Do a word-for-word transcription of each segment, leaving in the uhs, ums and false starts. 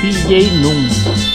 D J Nung.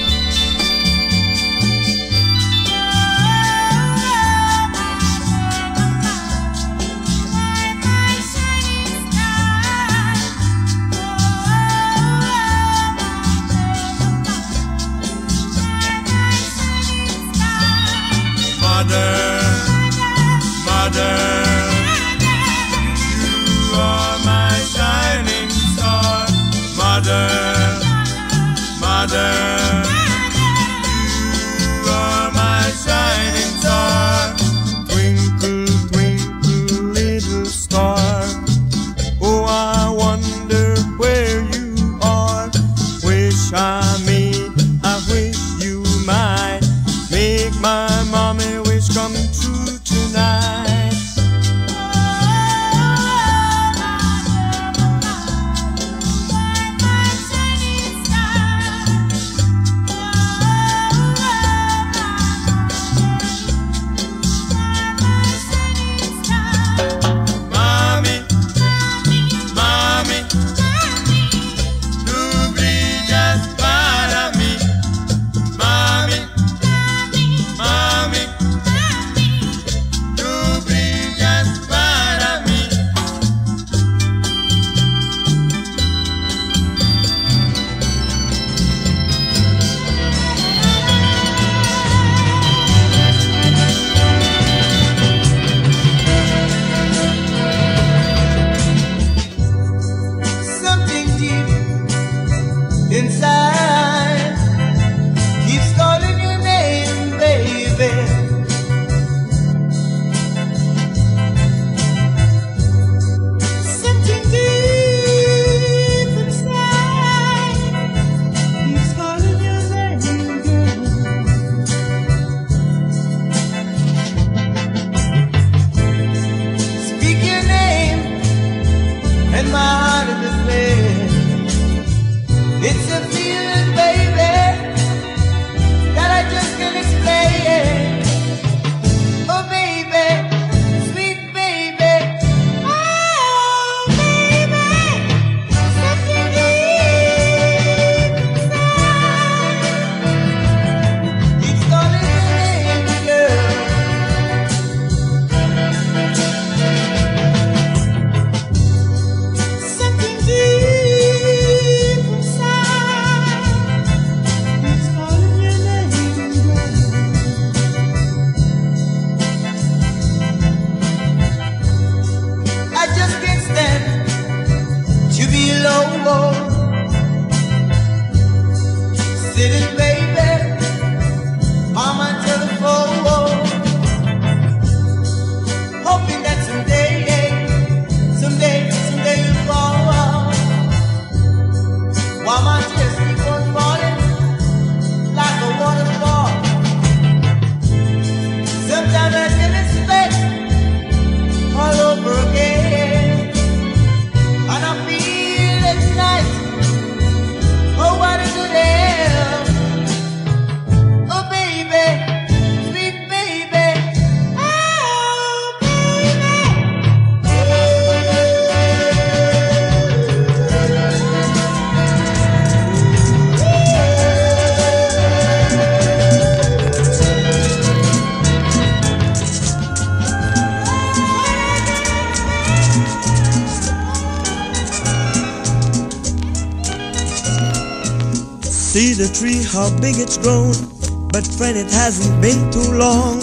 See the tree, how big it's grown, but friend, it hasn't been too long.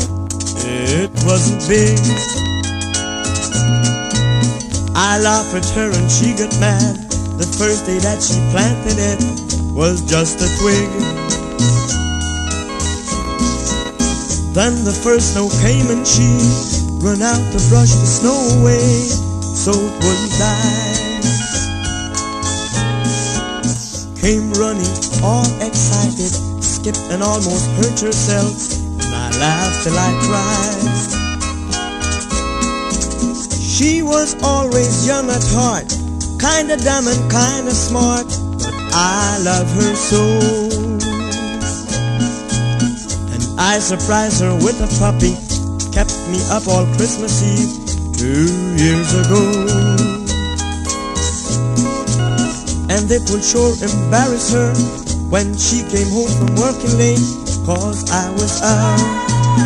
It wasn't big. I laughed at her and she got mad. The first day that she planted it was just a twig. Then the first snow came and she run out to brush the snow away so it wouldn't die. Came running all excited, skipped and almost hurt herself, and I laughed till I cried. She was always young at heart, kinda dumb and kinda smart, but I love her so. And I surprised her with a puppy, kept me up all Christmas Eve two years ago. And it will sure embarrass her when she came home from working late, cause I was out.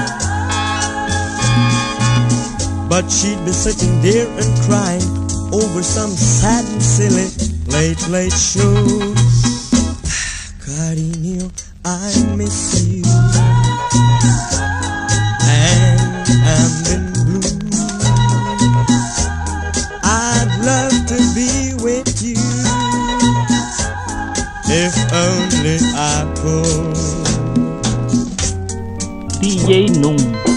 But she'd be sitting there and crying over some sad and silly late, late show. Cariño, I miss you, and I'm in blue. I'd love to be with you, if only I could. D J Nung.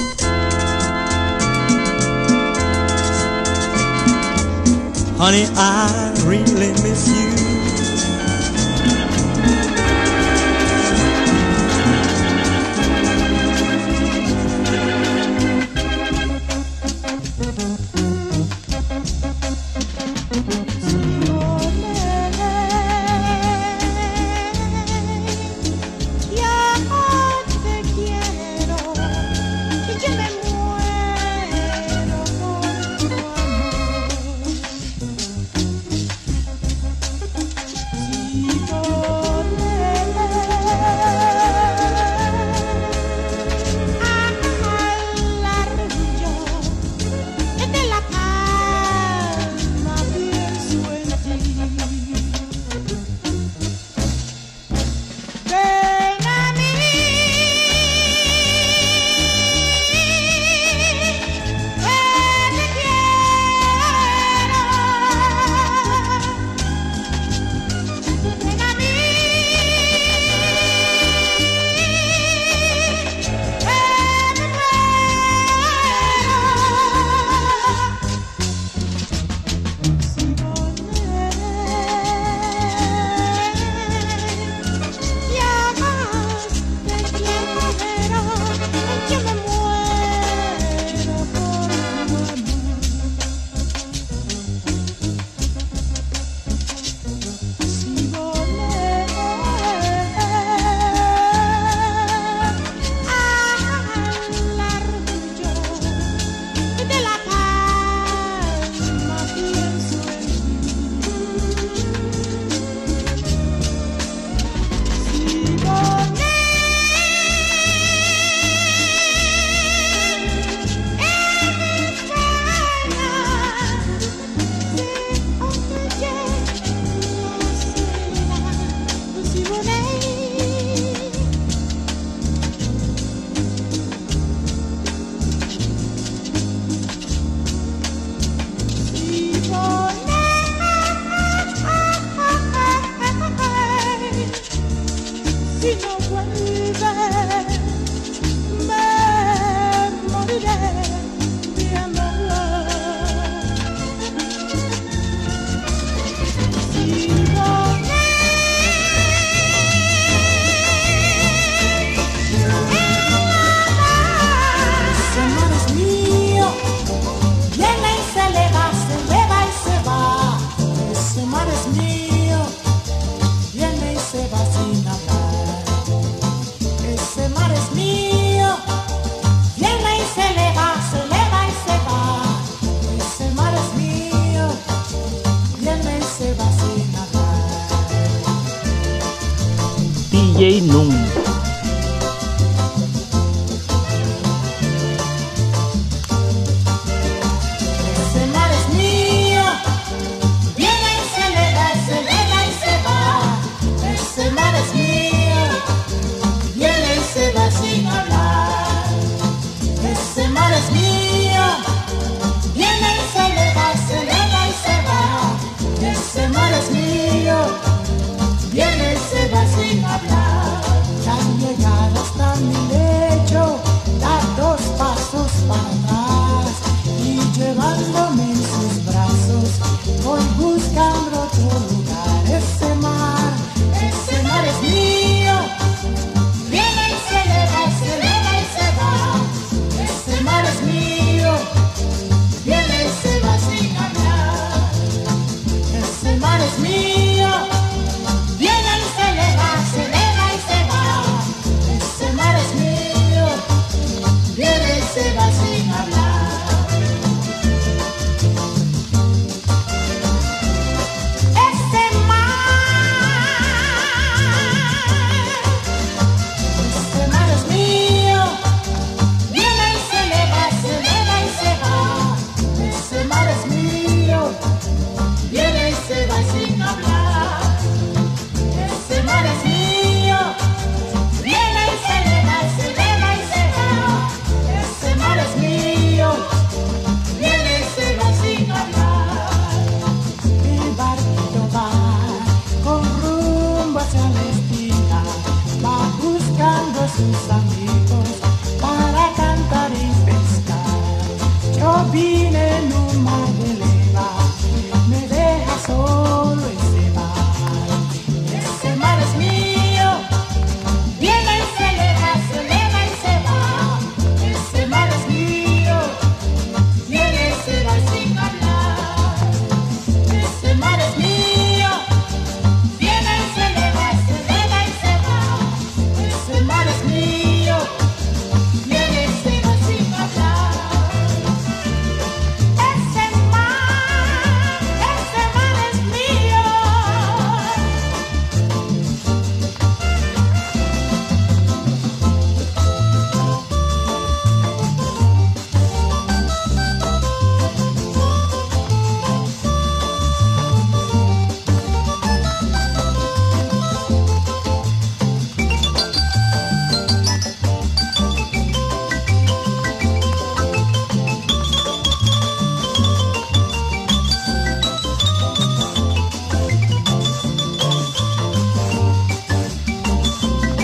Honey, I really miss you. D J Nung. Viene y se va sin hablar. solo ese mar. Ese mar es mío, viene y se eleva, se eleva y se va. Ese mar es mío, viene y se va sin hablar. Ese mar es mío, viene y se eleva, se eleva y se va. Ese mar es mío, viene y se va sin hablar. Ese mar, ese mar es mío.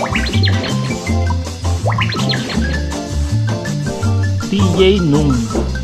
D J Num.